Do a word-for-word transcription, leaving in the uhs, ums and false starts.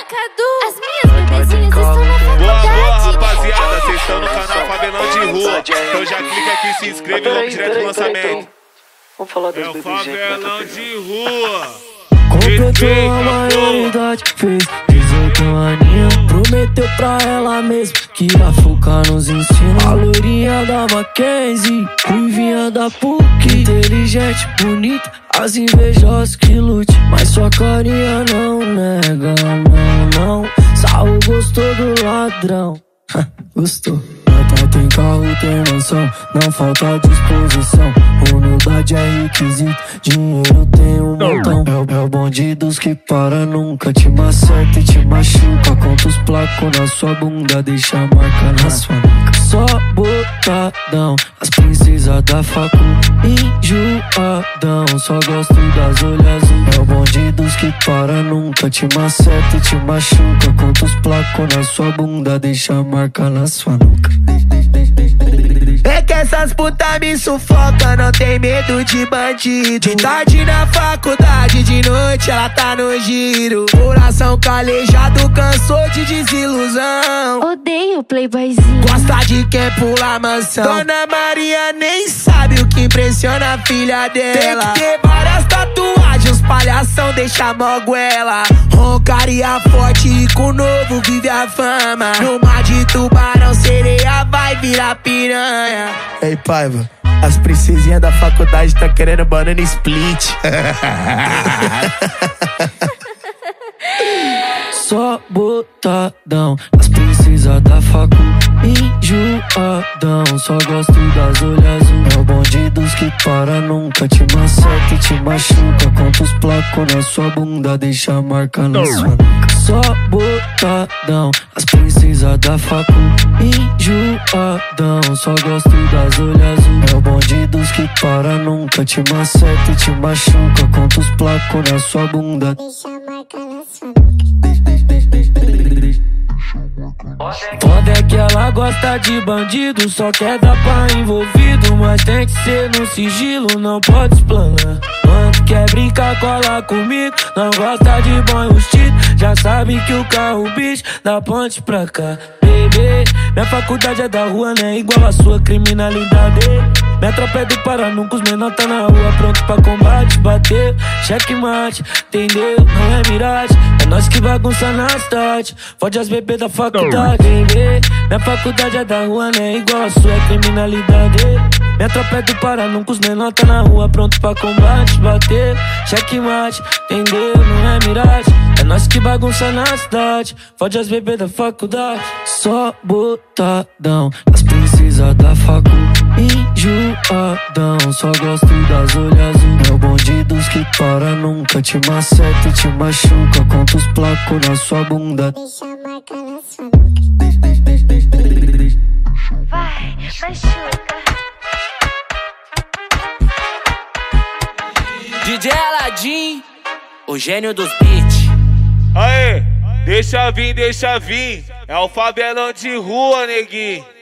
Cadu, as minhas bebezinhas estão na faculdade. Boa, boa, rapaziada, vocês estão no canal Favelão de Rua. Então já clica aqui, se inscreve e vamos direto pro lançamento. Vamos falar das É o bebezinhas. Favelão de Rua. Completou a maioridade, fez dezoito aninhos. Prometeu pra ela mesmo que ia focar nos ensinos. A loirinha da Mackenzie, ruivinha da P U C, inteligente, bonita, as invejosas que lute. Mas sua carinha não nega, não, não. Saul gostou do ladrão. Gostou. Gata tem carro, tem mansão, não falta disposição. Humildade é requisito, dinheiro tem um montão. É, é o bonde dos que para, nunca te maceta e te machuca. Conta os placos na sua bunda, deixa a marca na sua nuca. Só botadão, as princesas da facu, enjoadão. Só gosto das olhas azul. É o bonde dos que para, nunca te maceta e te machuca. Conta os placos na sua bunda, deixa a marca na sua nuca. É que essas putas me sufoca, não tem medo de bandido. De tarde na faculdade, de noite ela tá no giro. Coração calejado, cansou de desilusão. Odeio playboyzinho. Gosta de quem pula mansão. Dona Maria nem sabe o que impressiona a filha dela. Tem que ter várias tatuagens, os palhação deixa moguela. Roncaria forte e com novo vive a fama. No mar de tubarão, sereia vai virar piranha. Ei, Paiva, as princesinhas da faculdade tá querendo banana split. Só botadão, as princesas da facu, enjoadão. Só gosto das olhas azul. É o bonde dos que para, nunca te maceta e te machuca. Conta os placos na sua bunda, deixa a marca na sua nuca. Só botadão, as princesas da facu, enjoadão. Só gosto das olhas azul. É o bonde dos que para, nunca te maceta e te machuca. Conta os placos na sua bunda, Deixa a marca na sua nuca. foda é que ela gosta de bandido, só quer dar pra envolvido. Mas tem que ser no sigilo, não pode explanar. Quando quer brincar, cola comigo, não gosta de bom enrustido. Já sabe que o carro bicho da ponte pra cá. Bebê, minha faculdade é da rua, né? Igual a sua criminalidade. Minha tropa é do Pará, nunca os menor tá na rua, pronto pra combate. Bateu, checkmate, entendeu? Não é miragem, é nós que bagunça na cidade. Fode as bebês da faculdade. Bebê, minha faculdade é da rua, né? Igual a sua criminalidade. Minha tropa é do Pará, nunca os menor tá na rua, pronto pra combate. Bateu, checkmate, entendeu? Não é miragem, é nós que bagunça na cidade. Fode as bebês da faculdade. Só botadão, as princesas da facu, enjoadão. Só gosto das olhas azul. É o bonde dos que para, nunca te maceta e te machuca. Conta os placos na sua bunda, Deixa a marca na sua nuca. Vai, machuca. D J Aladim, o gênio dos beats. Aê, deixa vir, deixa vir. É o Favelão de Rua, neguinho.